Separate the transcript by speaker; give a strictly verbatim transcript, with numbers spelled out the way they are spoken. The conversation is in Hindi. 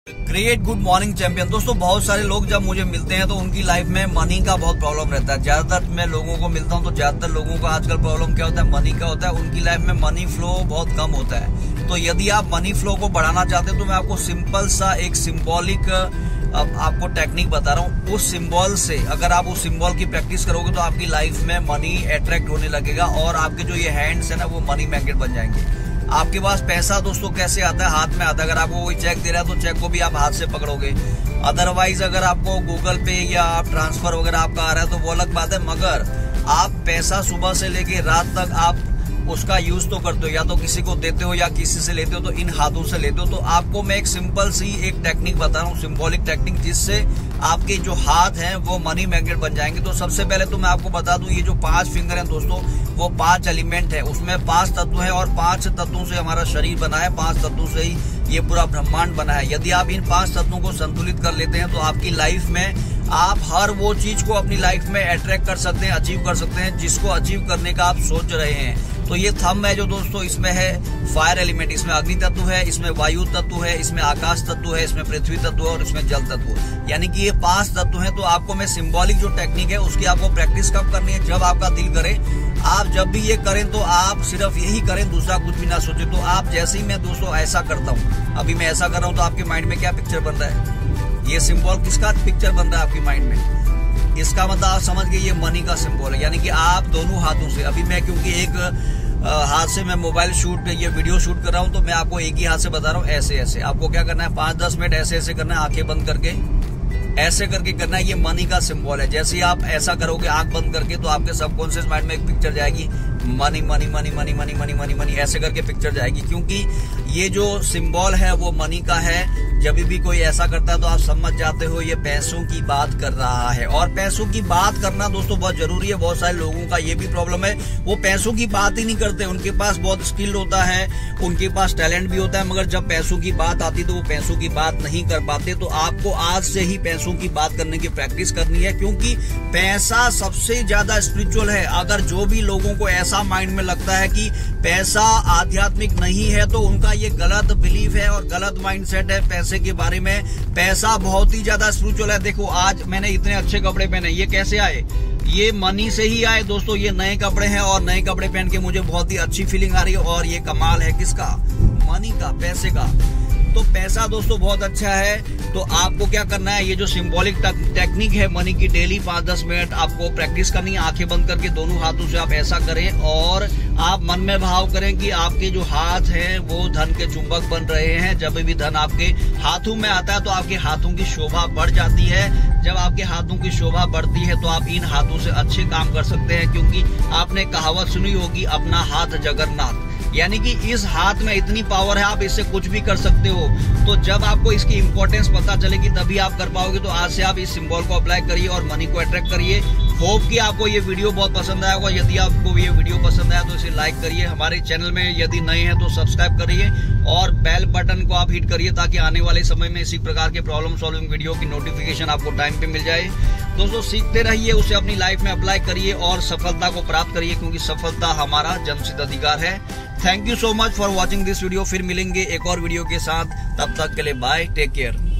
Speaker 1: Great good morning champion. दोस्तों बहुत सारे लोग जब मुझे मिलते हैं तो उनकी लाइफ में मनी का बहुत प्रॉब्लम रहता है। ज्यादातर मैं लोगों को मिलता हूं तो ज्यादातर लोगों का आजकल प्रॉब्लम क्या होता है, मनी का होता है। उनकी लाइफ में मनी फ्लो बहुत कम होता है। तो यदि आप मनी फ्लो को बढ़ाना चाहते हैं तो मैं आपको सिंपल सा एक सिंबॉलिक अब आपको टेक्निक बता रहा हूँ। उस सिंबल से अगर आप उस सिंबल की प्रैक्टिस करोगे तो आपकी लाइफ में मनी अट्रैक्ट होने लगेगा और आपके जो ये हैंड्स है ना वो मनी मैग्नेट बन जाएंगे। आपके पास पैसा दोस्तों कैसे आता है, हाथ में आता है। अगर आपको कोई चेक दे रहा है तो चेक को भी आप हाथ से पकड़ोगे। अदरवाइज अगर आपको गूगल पे या आप ट्रांसफर वगैरह आपका आ रहा है तो वो अलग बात है, मगर आप पैसा सुबह से लेके रात तक आप उसका यूज तो करते हो, या तो किसी को देते हो या किसी से लेते हो, तो इन हाथों से लेते हो। तो आपको मैं एक सिंपल सी एक टेक्निक बता रहा हूँ, सिंबॉलिक टेक्निक, जिससे आपके जो हाथ हैं वो मनी मैग्नेट बन जाएंगे। तो सबसे पहले तो मैं आपको बता दूं, ये जो पांच फिंगर हैं दोस्तों वो पांच एलिमेंट है, उसमें पांच तत्व है और पांच तत्वों से हमारा शरीर बना है, पांच तत्वों से ही ये पूरा ब्रह्मांड बना है। यदि आप इन पांच तत्वों को संतुलित कर लेते हैं तो आपकी लाइफ में आप हर वो चीज को अपनी लाइफ में अट्रैक्ट कर सकते हैं, अचीव कर सकते हैं जिसको अचीव करने का आप सोच रहे हैं। तो ये थंब है जो दोस्तों इसमें है फायर एलिमेंट, इसमें अग्नि तत्व है, इसमें वायु तत्व है, इसमें आकाश तत्व है, इसमें पृथ्वी तत्व है और इसमें जल तत्व, यानी कि ये पांच तत्व हैं। तो आपको मैं सिंबॉलिक जो टेक्निक है उसकी आपको प्रैक्टिस कब करनी है, जब आपका दिल करे। आप जब भी ये करें तो आप सिर्फ यही करें, दूसरा कुछ भी ना सोचे। तो आप जैसे ही मैं दोस्तों ऐसा करता हूँ, अभी मैं ऐसा कर रहा हूँ, तो आपके माइंड में क्या पिक्चर बन रहा है, ये सिंबल किसका पिक्चर बन रहा है आपकी माइंड में। इसका मतलब आप समझ गए ये मनी का सिंबल है, यानी कि आप दोनों हाथों से, अभी मैं क्योंकि एक हाथ से मैं मोबाइल शूट ये वीडियो शूट कर रहा हूं तो मैं आपको एक ही हाथ से बता रहा हूं, ऐसे ऐसे आपको क्या करना है, पांच दस मिनट ऐसे ऐसे करना है, आंखें बंद करके ऐसे करके करना है। ये मनी का सिंबल है। जैसे ही आप ऐसा करोगे आंख बंद करके तो आपके सबकॉन्शियस माइंड में एक पिक्चर जाएगी, money money money money money money money money ऐसे करके पिक्चर जाएगी, क्योंकि ये जो सिंबल है वो मनी का है। जब भी कोई ऐसा करता है तो आप समझ जाते हो ये पैसों की बात कर रहा है। और पैसों की बात करना दोस्तों बहुत जरूरी है। बहुत सारे लोगों का ये भी प्रॉब्लम है, वो पैसों की बात ही नहीं करते। उनके पास बहुत स्किल होता है, उनके पास टैलेंट भी होता है, मगर जब पैसों की बात आती तो वो पैसों की बात नहीं कर पाते। तो आपको आज से ही पैसों की बात करने की प्रैक्टिस करनी है, क्योंकि पैसा सबसे ज्यादा स्पिरिचुअल है। अगर जो भी लोगों को ऐसा माइंड में लगता है कि पैसा आध्यात्मिक नहीं है तो उनका ये गलत बिलीफ है और गलत माइंडसेट है पैसे के बारे में। पैसा बहुत ही ज्यादा स्पिरिचुअल है। देखो आज मैंने इतने अच्छे कपड़े पहने, ये कैसे आए, ये मनी से ही आए दोस्तों। ये नए कपड़े हैं और नए कपड़े पहन के मुझे बहुत ही अच्छी फीलिंग आ रही है, और ये कमाल है किसका, मनी का, पैसे का। तो पैसा दोस्तों बहुत अच्छा है। तो आपको क्या करना है, ये जो सिंबॉलिक टेक्निक है मनी की, डेली पांच दस मिनट आपको प्रैक्टिस करनी है, आंखें बंद करके दोनों हाथों से आप ऐसा करें और आप मन में भाव करें कि आपके जो हाथ हैं वो धन के चुंबक बन रहे हैं। जब भी धन आपके हाथों में आता है तो आपके हाथों की शोभा बढ़ जाती है। जब आपके हाथों की शोभा बढ़ती है तो आप इन हाथों से अच्छे काम कर सकते हैं, क्योंकि आपने कहावत सुनी होगी, अपना हाथ जगन्नाथ, यानी कि इस हाथ में इतनी पावर है, आप इससे कुछ भी कर सकते हो। तो जब आपको इसकी इंपॉर्टेंस पता चलेगी तभी आप कर पाओगे। तो आज से आप इस सिंबल को अप्लाई करिए और मनी को अट्रैक्ट करिए। होप कि आपको ये वीडियो बहुत पसंद आया होगा। यदि आपको ये वीडियो पसंद आया तो इसे लाइक करिए। हमारे चैनल में यदि नए हैं तो सब्सक्राइब करिए और बेल बटन को आप हिट करिए, ताकि आने वाले समय में इसी प्रकार के प्रॉब्लम सॉल्विंग वीडियो की नोटिफिकेशन आपको टाइम पे मिल जाए। दोस्तों सीखते रहिए, उसे अपनी लाइफ में अप्लाई करिए और सफलता को प्राप्त करिए, क्योंकि सफलता हमारा जन्मसिद्ध अधिकार है। Thank you so much for watching this video. फिर मिलेंगे एक और वीडियो के साथ, तब तक के लिए बाय, टेक केयर।